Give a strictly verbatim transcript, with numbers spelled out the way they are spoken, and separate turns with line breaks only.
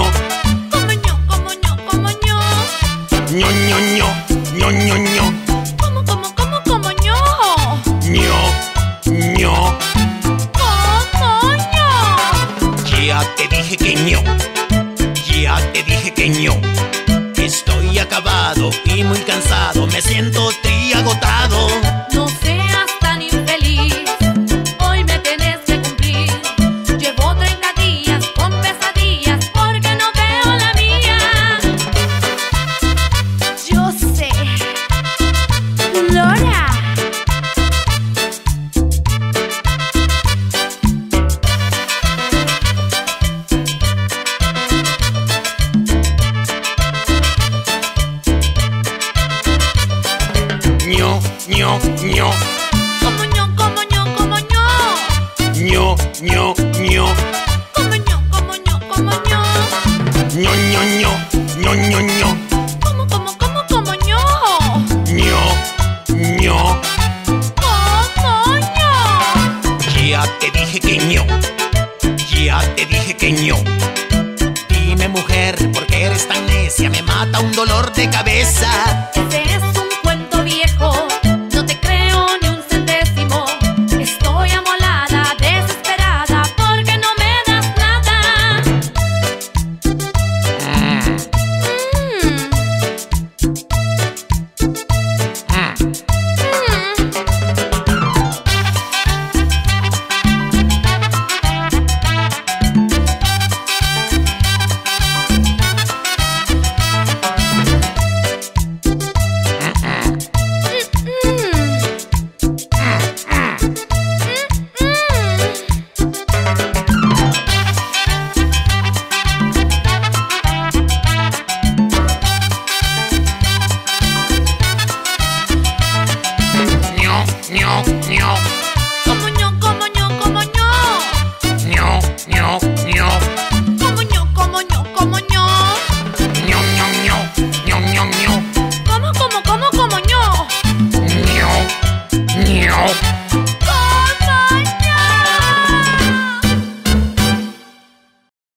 Como ño, como ño, como ño.
ño, ño, ño, ño, ño, ño.
Como, como, como, como ño.
ño, ño.
Como ño.
Ya te dije que ño, ya te dije que ño. Estoy acabado y muy cansado, me siento triagotado.
No seas tan infeliz, hoy me tenés que cumplir. Llevo treinta días con pesadillas porque no veo la mía. Yo sé, Lora.
ño, ño, ño.
Como ño, como ño, como ño.
ño, ño, ño.
Como ño, como ño, como ño.
ño, ño, ño, ño, ño, ño.
Como, como, como, como ño.
ño, ño.
Como ño.
Ya te dije que ño, ya te dije que ño. Dime mujer, ¿por qué eres tan necia? Me mata un dolor de cabeza.
¿Qué es esto?